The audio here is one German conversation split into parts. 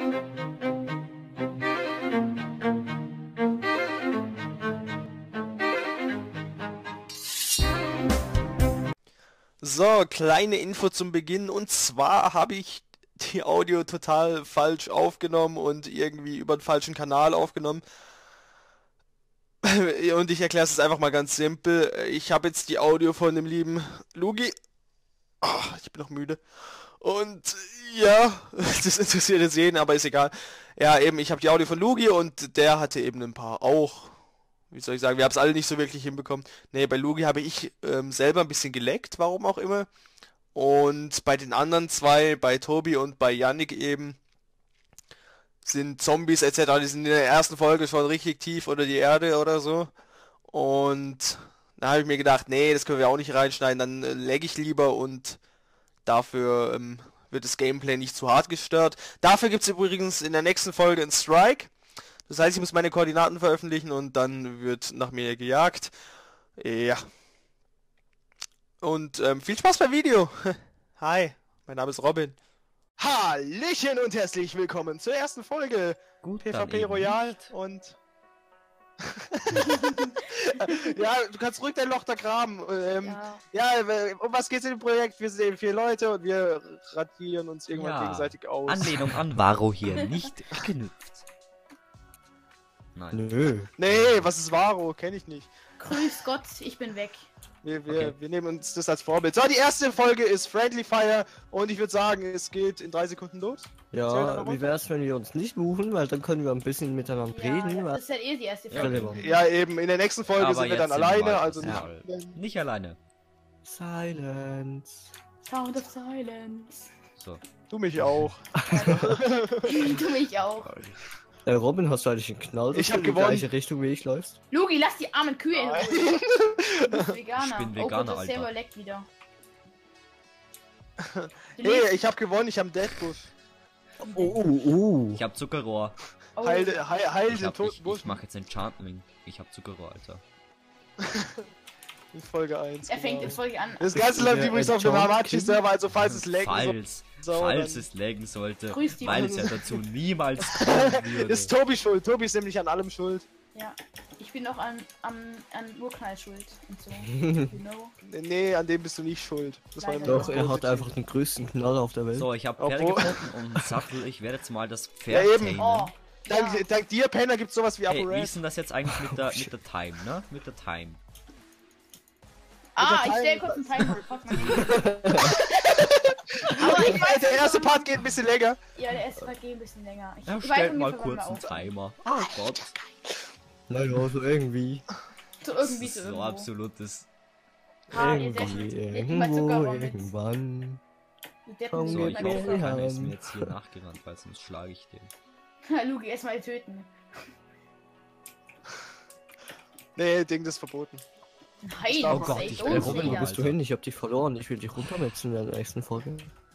So, kleine Info zum Beginn, und zwar habe ich die Audio total falsch aufgenommen und irgendwie über den falschen Kanal aufgenommen. Und ich erkläre es einfach mal ganz simpel. Ich habe jetzt die Audio von dem lieben Lugi. Ich bin noch müde. Und ja, das interessiert jetzt jeden, aber ist egal. Ja, eben, ich habe die Audio von Lugi und der hatte eben ein paar auch. Wie soll ich sagen, wir haben es alle nicht so wirklich hinbekommen. Nee, bei Lugi habe ich selber ein bisschen geleckt, warum auch immer. Und bei den anderen zwei, bei Tobi und bei Yannick eben, sind Zombies etc., die sind in der ersten Folge schon richtig tief unter die Erde oder so. Und da habe ich mir gedacht, nee, das können wir auch nicht reinschneiden, dann lag ich lieber und dafür wird das Gameplay nicht zu hart gestört. Dafür gibt es übrigens in der nächsten Folge einen Strike. Das heißt, ich muss meine Koordinaten veröffentlichen und dann wird nach mir gejagt. Ja. Und viel Spaß beim Video. Hi, mein Name ist Robin. Hallöchen und herzlich willkommen zur ersten Folge Gut, PvP Royal und... Ja, du kannst ruhig dein Loch da graben. Um was geht's in dem Projekt? Wir sind eben 4 Leute und wir radieren uns irgendwann gegenseitig aus. Anlehnung an Varo hier, nicht geknüpft. Nein. Nö. Nee, was ist Varo? Kenn ich nicht. Grüß Gott, ich bin weg. Wir nehmen uns das als Vorbild. So, die erste Folge ist Friendly Fire und ich würde sagen, es geht in 3 Sekunden los. Ja, wie wär's, wenn wir uns nicht buchen, weil dann können wir ein bisschen miteinander reden. Das ist ja eh die erste Folge. Ja, eben, in der nächsten Folge Aber sind wir dann jetzt sind alleine, wir also ja. Nicht alleine. Silence. Sound of Silence. So. Du mich auch. Du mich auch. Robin, hast du eigentlich einen Knall, dass Ich hab du in die gewonnen. gleiche Richtung wie ich läufst? Lugi, lass die armen Kühe in Ruhe. Du bist Veganer. Ich bin Oh Veganer, Gott, das Alter. Server leckt wieder. Du Hey, lebst- ich hab gewonnen, ich hab einen Deadbush. Ich hab Zuckerrohr. Oh, Heil Ich, den hab, toten Busch ich mach jetzt Enchantment. Ich hab Zuckerrohr, Alter. in Folge 1. er fängt in Folge an. Das Ganze läuft übrigens auf dem Hamachi-Server, also falls es laggen Falls es laggen sollte, Grüß die weil es ja dazu niemals kommen würde. ist Tobi schuld. Tobi ist nämlich an allem schuld. Ja. Ich bin auch an Urknall schuld und so. You know? Nee, an dem bist du nicht schuld. Das war Leider. immer Doch, er hat einfach den größten Knall auf der Welt. So, ich hab Pferde Obwohl- gefunden und Sattel, ich werde jetzt mal das Ja, Pferd eben. tamen. Oh. Dank dir, Penner, gibt's sowas wie Hey, Apo wie Red. ist denn das jetzt eigentlich mit der Time, ne? Mit der Time. Ich stell kurz einen Timer. Fuck mal. Aber ich weiß Der erste Part geht ein bisschen länger. Ja, der erste Part geht ein bisschen länger. Ich Ja, weiß stellt mal ungefähr, wann kurz wir einen aufnehmen. Timer. Oh Gott. Naja, so irgendwie. So irgendwie so So irgendwo. absolutes. Ah, ihr seid Irgendwie, schon. Nehmt mal Zuckerrohr mit. irgendwann. Die Deppen Komm, So, sind ich bei wir hoffe, dir. keiner ist mir jetzt hier nachgerannt, weil sonst schlage ich den. Lugi, erstmal töten. Nee, Ding, das ist verboten. Nein, Oh das Gott, ist echt ich bin Robin, unsicher. wo bist du hin? Ich hab dich verloren. Ich will dich runtermetzen in der nächsten Folge.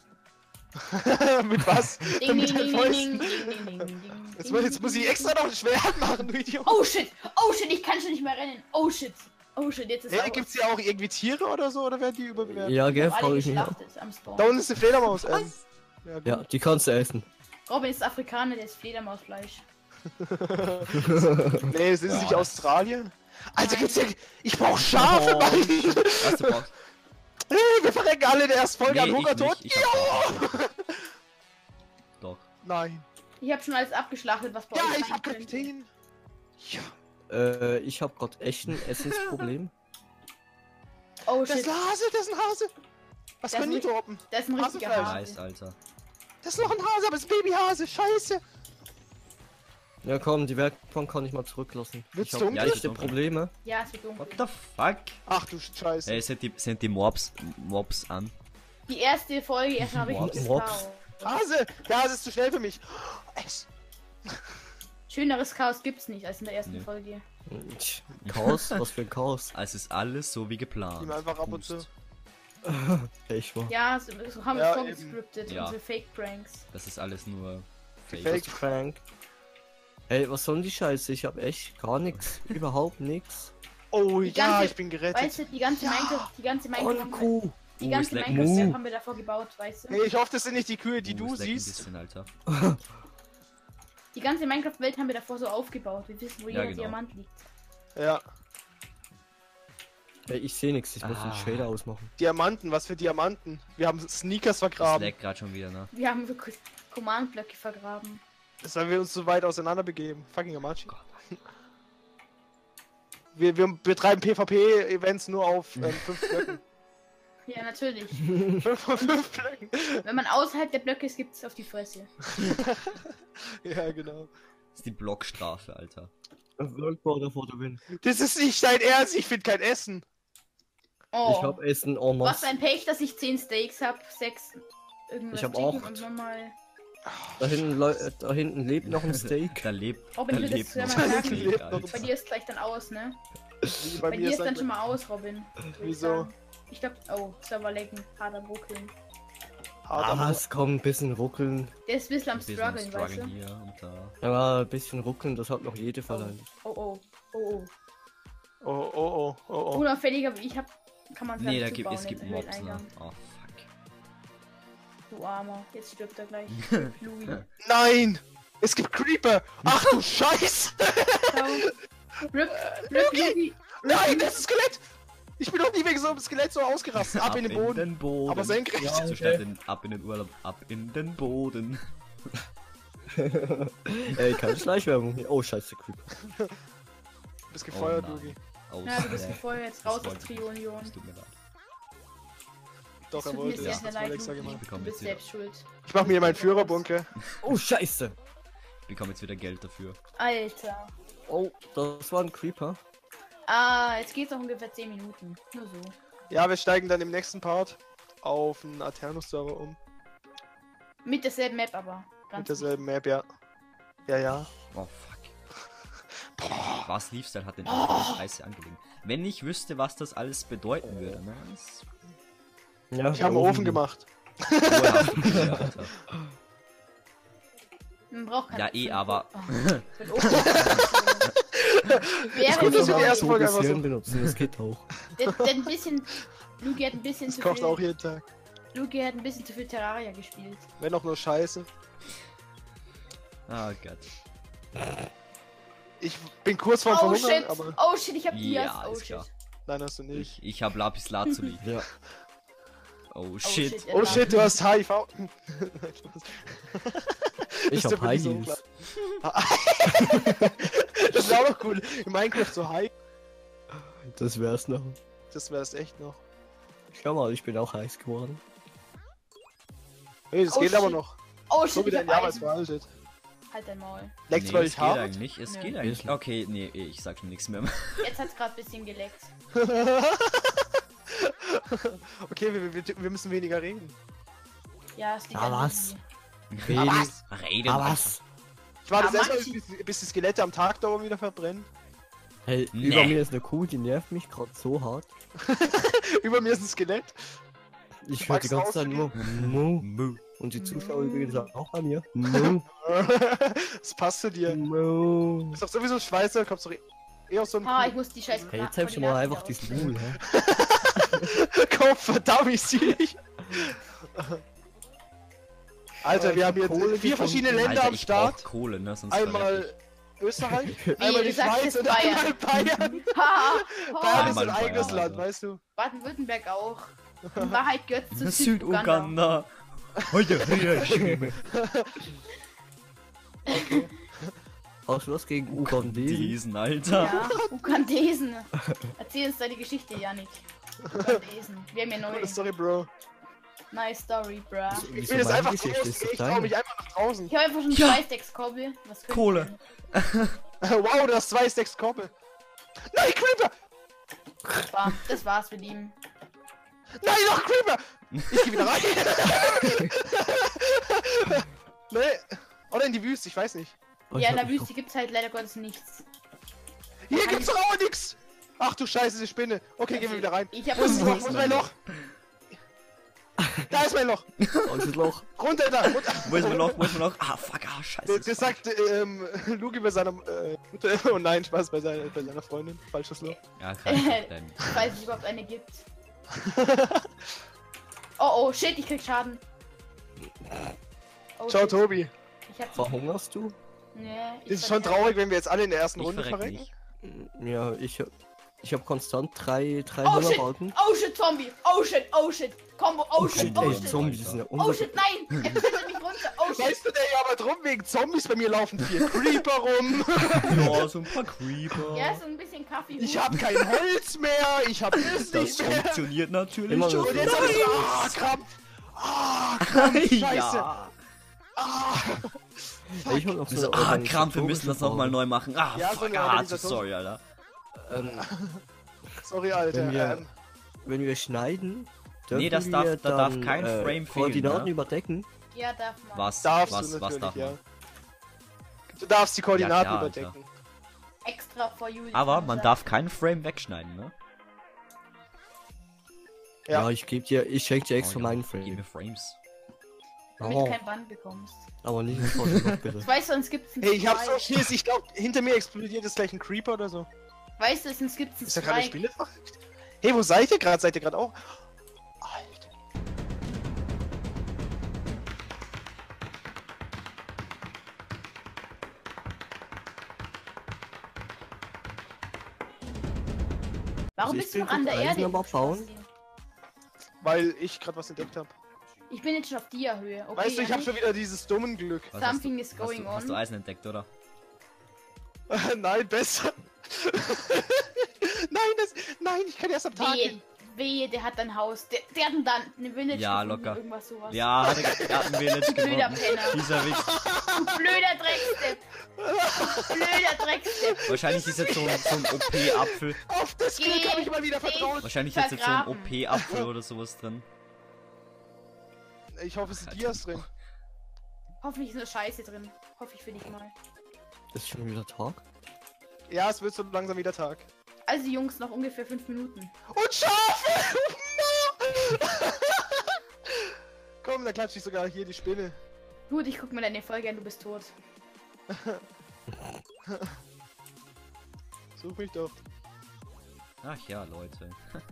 Mit was? Ding, Mit ding, den ding, Fäusten. ding, ding, ding, ding, ding. Jetzt muss ich extra noch ein Schwert machen, du Idiot. Oh shit, ich kann schon nicht mehr rennen. Oh shit, jetzt ist Hey, auch gibt's hier auch irgendwie Tiere oder so, oder werden die überbewertet? Ja, gell, alle frage ich mich auch. geschlachtet am Spawn. Da unten ist eine Fledermaus. Ja, gut. Ja, die kannst du essen. Robin ist Afrikaner, der ist Fledermausfleisch. Nee, das ist nicht Boah. Australien. Alter, gibt's ja... Ich brauch Schafe, Mann! Was du brauchst? Hey, wir verrecken alle in der ersten Folge Nee, an Hungertod. ich hab Doch. Nein. Ich habe schon alles abgeschlachtet, was bei Ja, euch ich hab sein könnte. Kapitän. Ja. Ich hab grad echt ein Essensproblem. Oh Das ist shit, ein Hase, das ist ein Hase. Was Das können die ist droppen? das ist ein richtiger Hasefleisch. Hase. Nice, Alter. Das ist noch ein Hase, aber es ist ein Babyhase. Scheiße. Ja komm, die Werkbank kann ich mal zurücklassen. Wird's Ich hab dunkel? echte Probleme. Ja, es wird dunkel. What the fuck? Ach du Scheiße. Ey, sind die Mobs an? Die erste Folge erstmal richtiges Mops. Chaos. Hase! Der Hase ist zu schnell für mich. Es. Schöneres Chaos gibt's nicht als in der ersten Nee. Folge. Chaos? Was für ein Chaos? Es ist alles so wie geplant. Nimm einfach ab und zu. Boost. Echt wahr. Ja, so haben wir Ja, vorgescriptet, Ja. unsere Fake-Pranks. Das ist alles nur Fake. Fake. Frank. Ey, was soll denn die Scheiße? Ich hab echt gar nichts. Überhaupt nichts. Oh Die ja, ganze- ich bin gerettet. Weißt du, die ganze Minecraft, die ganze Minecraft, haben wir- Kuh. die ganze es leckt Minecraft Mu. haben wir davor gebaut, weißt du? Hey, ich hoffe, das sind nicht die Kühe, die du es leckt ein siehst. bisschen, Alter. Die ganze Minecraft-Welt haben wir davor so aufgebaut. Wir wissen, wo Ja, jeder genau. Diamant liegt. Ja. Ey, ich sehe nichts, ich muss den Shader ausmachen. Diamanten, was für Diamanten? Wir haben Sneakers Das vergraben. leckt gerade schon wieder, ne? Wir haben wirklich Command-Blöcke vergraben. Das weil wir uns so weit auseinander begeben. Fucking Amachi. Wir betreiben PvP-Events nur auf 5 Blöcken. Ja, natürlich. 5 von 5 Blöcken. Wenn man außerhalb der Blöcke ist, gibt's auf die Fresse. Ja, genau. Das ist die Blockstrafe, Alter. World for the win. Das ist nicht dein Ernst, ich finde kein Essen. Oh, Ich hab Essen en was masse. ein Pech, dass ich 10 Steaks hab, 6 irgendwas Ich hab Chicken 8. und nochmal. Da hinten lebt noch ein Steak. Da lebt. Robin, da ich würde lebt jetzt noch mal ein sagen, Steak, bei bei Alter. dir ist gleich dann aus, ne? Bei Bei mir dir ist halt- dann schon mal aus, Robin. würd ich Wieso? sagen. Ich glaube, oh, Server lecken, harter Ruckeln. harter Was? Komm, ein bisschen ruckeln. Der ist ein bisschen am Wir sind am struggeln, weißt Struggeln du? hier und da. Ja, ein bisschen ruckeln, das hat noch jede verlangt. Oh, oh, oh, oh. Oh, oh, oh, oh, oh. Unauffälliger wie ich hab, kann man Nee, nicht es zubauen, gibt jetzt Mobs, erhöht ne? Eingang. Oh, fuck. Du Armer, jetzt stirbt er gleich. Louis. Nein! Es gibt Creeper! Ach du Scheiße! Ciao. Rip, Louis. Nein, das ist Skelett! Ich bin noch nie wegen so einem Skelett so ausgerastet. Ab in den Boden. Den Boden. Aber senkrecht. So schnell ab in den Urlaub, ab in den Boden. Ey, keine Schleichwerbung hier. Oh, scheiße, Creep. Du bist gefeuert, nein. Lugi. Aus. Ja, du bist gefeuert, jetzt raus aus wollte ich nicht. Trio-Union. Es tut mir leid. Doch, Es er tut mir wollte sehr, es. sehr Das leid, wollte ich, sag ich Lugi. mal. bekomme Du bist jetzt selbst schuld. Ich mach mir meinen Führerbunker. Oh, scheiße. Ich bekomme jetzt wieder Geld dafür. Alter. Oh, das war ein Creeper. Ah, jetzt geht's noch ungefähr 10 Minuten. Nur so. Ja, wir steigen dann im nächsten Part auf einen Aternus-Server um. Mit derselben Map aber. Mit derselben Map, ja. Ja, ja. Oh, fuck. Was Leafstyle hat den oh. Scheiße angelegt. Wenn ich wüsste, was das alles bedeuten würde, ne? Das... Ja, Ich habe einen Ofen gemacht. Oh, ja, Alter. Man braucht keine Ja, eh, aber- Oh, mit Ofen. Ich Wäre konnte das sogar in der ersten Folge totes einfach so- Hirn benutzen, das geht auch. der ein bisschen. Lugi hat ein bisschen Das zu kocht auch viel. jeden Tag. Lugi hat ein bisschen zu viel Terraria gespielt. Wenn auch nur Scheiße. Oh Gott. Ich bin kurz vorm Oh Verhungern, shit! aber... Oh shit, ich hab Ja, Dias. Oh ist shit. klar. Nein, hast du nicht. Ich hab Lapis Lazuli. Ja. Oh shit. er Oh darf. shit, du hast HIV. Nein, Spaß. Ich Das hab dürfen wir nicht so High hochladen. Das wäre auch noch cool. In Minecraft so High. Das wär's noch. Das wäre es echt noch. Schau mal, ich bin auch heiß geworden. Hey, das Oh, geht aber shit. noch. Oh So shit, wie ich dein hab Jahr ist Eisen. veraltet. Halt dein Maul. Leckt's Nee, weil es ich geht hart? eigentlich. Es Nö. geht eigentlich. Okay, nee, ich sag schon nichts mehr. Jetzt hat's gerade ein bisschen geleckt. Okay, wir müssen weniger reden. Ja, es liegt Ah, an was? Lugi. Wenig. Reden. Aber was? Ich warte Ja, jetzt erstmal, bis die Skelette am Tag dauern wieder verbrennen. Hey, Nee. über mir ist eine Kuh, die nervt mich gerade so hart. Über mir ist ein Skelett. Ich höre die ganze Zeit nur Mu. Mu. Und die Zuschauer übrigens auch bei mir. Mu. Das passt zu dir. Mu. Ist doch sowieso Schweizer, kommst doch eher aus so einem Ah, ich muss die scheiß Hey, jetzt hebst du mal einfach diesen Mul, hä? Kopf, verdammt, ich zieh dich. Alter, Aber wir ich haben hab Kohle jetzt 4 verschiedene gefunden. Länder Alter, am ich Start. brauch Kohle, ne? Sonst verreck Einmal Österreich, Wie, einmal du die sagst Schweiz jetzt und einmal Bayern. Ha! Bayern ist Einmal ein eigenes Bayern, Land, Alter. weißt du? Baden-Württemberg auch. In Wahrheit gehört es zu Süduganda. Süduganda. Hast du was gegen Ugandesen? Diesen, Alter. Ja, Ugandesen. Erzähl uns deine Geschichte, Janik. Ugandesen. Wir haben ja neue. Coole Story, Bro. Nice Story, bruh. Ich Wieso bin jetzt meine einfach Geschichte draußen, ist so ich trau klein? mich einfach nach draußen. Ich habe einfach schon Ja. 2 Stacks Kobbel. Was könnt ihr Kohle. denn? Wow, du hast 2 Stacks Koppel. Nein, Creeper! Das war's, wir lieben. Nein, noch Creeper! Ich geh wieder rein. Nee. Oder in die Wüste, ich weiß nicht. Oh, Ja, ich in der hab- Wüste gibt's halt leider Gottes nichts. Hier gibt's doch auch nix! Ach du Scheiße, die Spinne. Okay, gehen wir wieder rein. Ich hab Wo ist schon das Loch? Wo ist mein Loch? Da ist mein Loch. Oh, das Loch. Runter da. Runter. Wo ist mein Loch? Wo ist mein Loch? Ah, fuck, ah, scheiße. Das sagt Lugi bei seiner Mutter. Oh nein, Spaß bei seiner Freundin. Falsches Loch. Ja, kann ich nicht denn. Ich weiß nicht, ob es überhaupt eine gibt. Oh oh, shit, ich krieg Schaden. Oh, Ciao, shit. Tobi. Ich hab Verhungerst du? Nee, Das ist schon traurig, wenn wir jetzt alle in der ersten Ich Runde verreck verrecken. nicht. Ja, ich hab konstant drei Oh shit! Hungerbalken. Oh shit, Zombie! Oh shit, oh shit! Combo, oh shit, Combo. oh Ey, shit! Zombies sind ja Oh shit, nein! Er fällt mich runter! Oh shit! Weißt du, der jammert rum wegen Zombies, bei mir laufen 4 Creeper rum. Ja, so ein paar Creeper. Ja, so ein bisschen Kaffee. Ich hab kein Holz mehr, ich hab das Das nicht mehr. funktioniert natürlich Immer schon. noch. Und jetzt hab ich so, Krampf. Scheiße. Ja. Ey, ich hab noch So, Krampf, wir müssen das nochmal neu machen. Ah, Ja, so fuck, eine ah, Organisation. sorry, Alter. Sorry, Alter. Wenn wir schneiden, dürfen Nee, das wir darf- da darf dann, kein Frame fehlen, Koordinaten ne? überdecken. Ja, darf man. Was? darfst was du natürlich, darf man? ja. Du darfst die Koordinaten Ja, klar, überdecken. Extra for you. Aber man darf keinen Frame wegschneiden, ne? Ja. Ja, ich schenke dir extra Oh, ja, meinen Gib Frame. mir Frames. Damit Oh, du kein Band bekommst. aber nicht im Fortnite, bitte. Ich weiß, sonst gibt's einen Hey, ich hab so Strike. Schiss, ich glaube, hinter mir explodiert jetzt gleich ein Creeper oder so. Weißt du, sonst gibt's einen Ist da gerade eine Strike. Spinne verrückt? Hey, wo seid ihr gerade? Seid ihr gerade auch? Alter. Warum Siehst bist du du noch an der den Erde? Eisen aber du bauen? Spasti? Weil ich gerade was entdeckt habe. Ich bin jetzt schon auf Dia-Höhe. Okay, Weißt du, ich habe Janik, schon wieder dieses dummen Glück. Was hast Something du- is going hast du on. Eisen entdeckt, oder? Nein, besser. Nein, ich kann erst am Tag. Wehe, der hat ein Haus. Der hat dann eine Village Ja, gefunden, locker. irgendwas sowas. Ja, er hat ein Village Blöder gewonnen. Penner. Dieser Wichs. Blöder Dreckstepp. Blöder Dreckstepp. Wahrscheinlich ist jetzt so ein OP-Apfel. Auf das Glück Geh habe ich mal wieder vertraut. Wahrscheinlich ist jetzt so ein Vergraben. OP-Apfel oder sowas drin. Ich hoffe, es sind Dias drin. Hoffentlich ist eine Scheiße drin. Hoffe ich für dich mal. Ist schon wieder Tag? Ja, es wird so langsam wieder Tag. Also Jungs, noch ungefähr 5 Minuten. Und Schafe! No! Komm, da klatsche ich sogar hier die Spinne. Gut, ich guck mir deine Folge an, du bist tot. Such mich doch. Ach ja, Leute.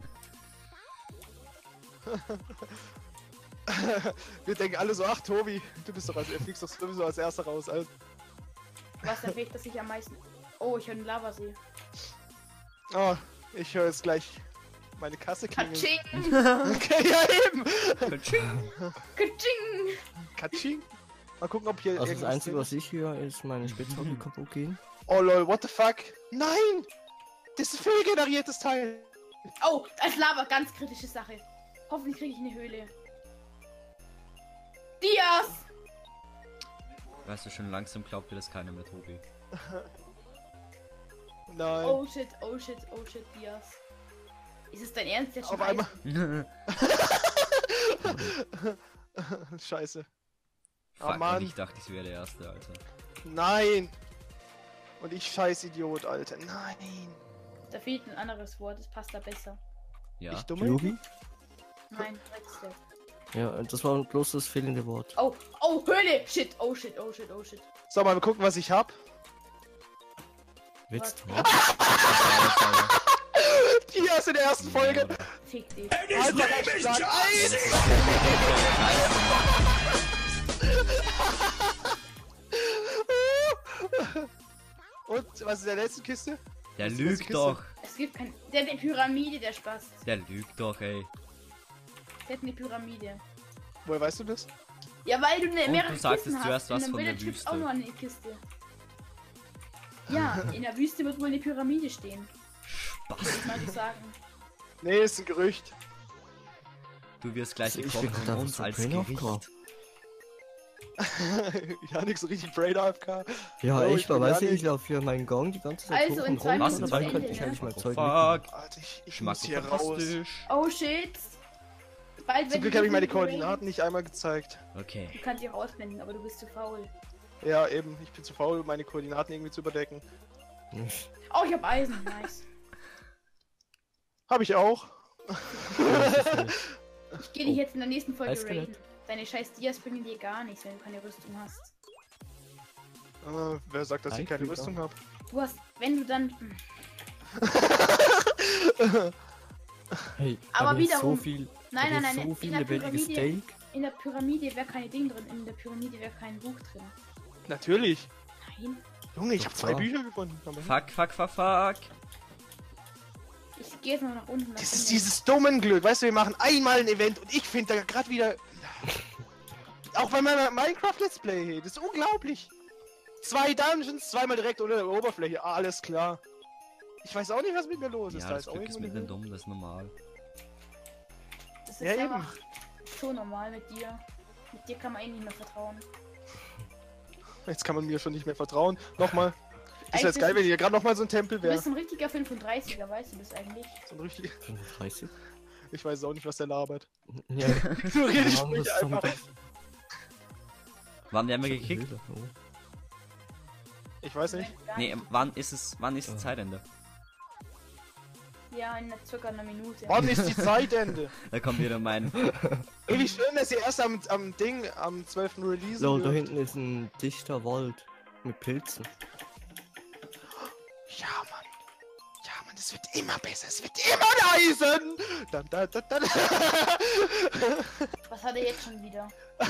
Wir denken alle so, ach Tobi, du bist doch fliegst doch sowieso als erster raus. Also, Was erwägt, dass ich am meisten... Oh, ich höre einen Lavasee. oh, ich höre jetzt gleich meine Kasse klingeln. Katsching! Okay, ja eben. Katsching! Katsching. Mal gucken, ob hier Also das irgendwas Einzige, drin was ich höre, ist meine Spitzhacke die kaputt gehen. Oh lol, what the fuck? Nein! Das ist ein fehlgeneriertes Teil. Oh, als Lava, ganz kritische Sache. Hoffentlich kriege ich eine Höhle. Dias! Weißt du, schon langsam glaubt dir das keiner mehr, Tobi. Nein. Oh shit, oh shit, oh shit, Dias. Ist es dein Ernst? Der Auf einmal. Fuck, Scheiße. und Mann. ich dachte, ich wäre der Erste, Alter. Nein. Und ich scheiß Idiot, Alter. Nein. Da fehlt ein anderes Wort, es passt da besser. Ja. Ich dumme. Lugi? Nein, Dreckstep. Ja, das war bloß das fehlende Wort. Oh, oh, Höhle! Shit, oh shit, oh shit, oh shit. So, mal gucken, was ich hab. Willst du? Hier ist in der ersten Folge. Fick dich. Alter, Schlag Eis. Und was ist in der letzten Kiste? Der Was ist die lügt Kiste? doch. Es gibt kein... Der hat eine Pyramide, der Spaß. Der lügt doch, ey. Der hat eine Pyramide. Woher weißt du das? Ja, weil du eine Und mehrere du sagtest Kisten zuerst hast. In was einem von der Village gibt's Wüste. auch noch eine Kiste. Ja, in der Wüste wird wohl eine Pyramide stehen. Würde ich mal so sagen. Nee, ist ein Gerücht. Du wirst gleich Ich gekocht bin von gerade uns so als brain Gericht. aufgehauen. Ja, nix so richtig Brain AFK. Ja, Oh, ich bin weiß nicht, Janik. ich laufe hier meinen Gang die ganze Zeit Also, hoch in und 2 runter Was, und in dann 2 könnte ich Minuten, eigentlich mal Oh, Zeug fuck. Alter, ich Schmack muss hier raus. fantastisch. Oh shit. Bald Zum Glück habe ich meine Koordinaten nicht einmal gezeigt. Okay. Du kannst die rausblenden, aber du bist zu faul. Ja, eben. Ich bin zu faul, meine Koordinaten irgendwie zu überdecken. mitmachen. Oh, ich hab Eisen. Nice. Habe ich auch. Ich gehe dich jetzt in der nächsten Folge Eiskelett. raiden. Deine scheiß Dias bringen dir gar nichts, wenn du keine Rüstung hast. Wer sagt, dass ich keine Eigentlich Rüstung habe? Du hast, wenn du dann... Hey, Aber hab ich wiederum- so viel, Nein, hab nein, ich nein, so viel in der lebendiges Pyramide, Steak. in der Pyramide wäre keine Ding drin, in der Pyramide wäre kein Buch drin. Natürlich. Nein. Nein. Junge, ich habe 2 Ja. Bücher gewonnen. Fuck. Ich gehe jetzt mal nach unten. Das ist dieses dummen Glück. Weißt du, wir machen einmal ein Event und ich finde da gerade wieder... Auch bei meiner Minecraft Let's Play. Das ist unglaublich. 2 Dungeons, zweimal direkt unter der Oberfläche. Ah, alles klar. Ich weiß auch nicht, was mit mir los ist. Ja, Da das ist auch Glück ist irgendwo mit eine den Dumm, das ist normal. Das ist Ja, eben. einfach so normal mit dir. Mit dir kann man eh nicht mehr vertrauen. Jetzt kann man mir schon nicht mehr vertrauen. Nochmal. Das wäre jetzt Eigentlich geil, bist wenn hier gerade nochmal so ein Tempel Du wäre. bist ein richtiger 35er, weißt du das eigentlich? So ein richtig... 35? Ich weiß auch nicht, was der labert. Ja, Du redest haben mich das schon einfach. Wann werden wir gekickt? Oh. Ich weiß nicht. Gar Nee, nicht. wann ist das Zeitende? Ja, in circa einer Minute. Wann ist die Zeitende? Da kommt wieder mein... Ey, wie schön, dass ihr erst am 12. Release Lol, da hinten ist ein dichter Wald mit Pilzen. Ja, Mann. Ja, Mann, es wird immer besser. Es wird immer Eisen. Dann. Was hat er jetzt schon wieder?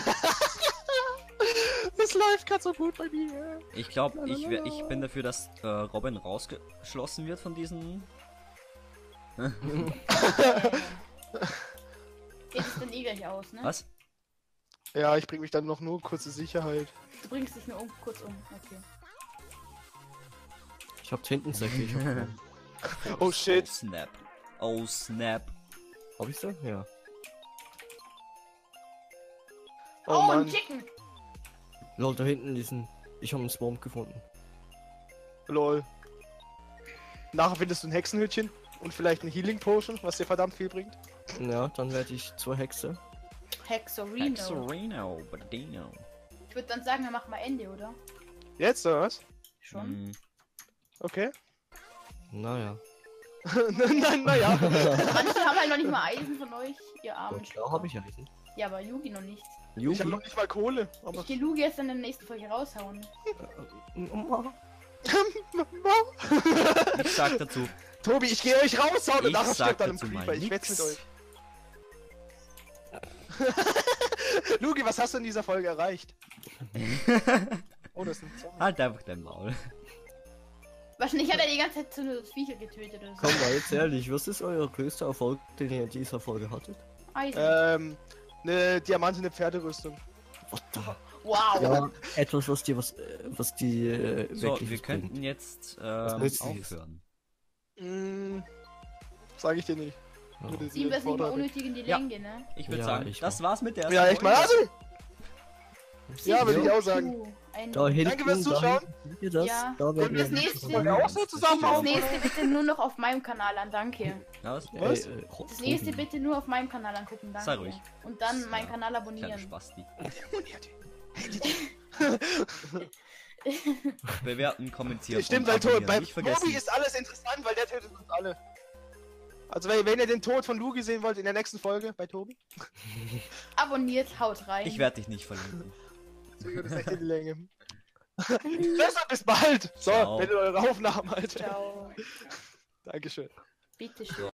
Es läuft gerade so gut bei mir. Ich glaube, ich bin dafür, dass Robin rausgeschlossen wird von diesen... Geht es dann eh gleich aus, ne? Was? Ja, ich bring mich dann noch nur kurze Sicherheit. Du bringst dich nur kurz um. Okay. Ich hab Tintensäcke. Ich hab... Oh shit. Oh snap. Oh snap. hab ich so? Ja. Oh, ein Mann. Chicken! Lol, da hinten ist ein... Ich hab einen Swamp gefunden. Lol. Nachher findest du ein Hexenhütchen und vielleicht eine Healing Potion, was dir verdammt viel bringt. Ja, dann werde ich zur Hexe. Hexorino. Hexorino, Badino. Ich würde dann sagen, wir machen mal Ende, oder? Jetzt, oder was? Schon? Hm, Okay. Naja. naja. Manche haben halt noch nicht mal Eisen von euch, ihr armen Und da habe ich Eisen. Ja, aber Yugi noch nicht. Ich Yugi. habe noch nicht mal Kohle. Aber Ich gehe Lugi jetzt in der nächsten Folge raushauen. ich sag dazu. Tobi, ich gehe euch raushauen und Ich nachher sag stirbt dann im dazu mal Creeper. Ich wetz mit nix. euch. Lugi, was hast du in dieser Folge erreicht? Oh, das sind Zahlen. Halt einfach dein Maul. Wahrscheinlich hat er die ganze Zeit so eine Viecher getötet oder so. Komm mal jetzt ehrlich, was ist euer größter Erfolg, den ihr in dieser Folge hattet? Eisen. Eine diamantene Pferderüstung. What the... Wow! Ja, etwas, was die So, wirklich wir was könnten bringt. jetzt Nützliches. aufhören. Sag ich dir nicht. Ja. Würde sie Ziehen wir es nicht mal fordern. unnötig in die Ja. Länge, ne? Ich würde Ja, sagen, ich das war's mit der Ja, echt mal. Also, ja, würde ich auch sagen. Ein Da hinten, Danke fürs da Zuschauen. hinten, seht ihr das? Ja. Da Und werden das wir nächste- Wollen wir auch so zusammen Das aufbauen? nächste bitte nur noch auf meinem Kanal an, danke. Ja, was? Was? Das nächste bitte nur auf meinem Kanal angucken, danke. Sei ruhig. Und dann meinen Kanal Kleiner abonnieren. Spasti. Abonniert. Bewerten, kommentieren. Stimmt, und weil abonnieren. bei Nicht vergessen. Tobi ist alles interessant, weil der tötet uns alle. Also wenn ihr den Tod von Lugi sehen wollt in der nächsten Folge bei Tobi, Abonniert, haut rein. Ich werde dich nicht verlinken. zögert es echt in die Länge. Besser, bis bald. So, Ciao. beendet eure Aufnahmen, Alter. Ciao. Dankeschön. Bitteschön.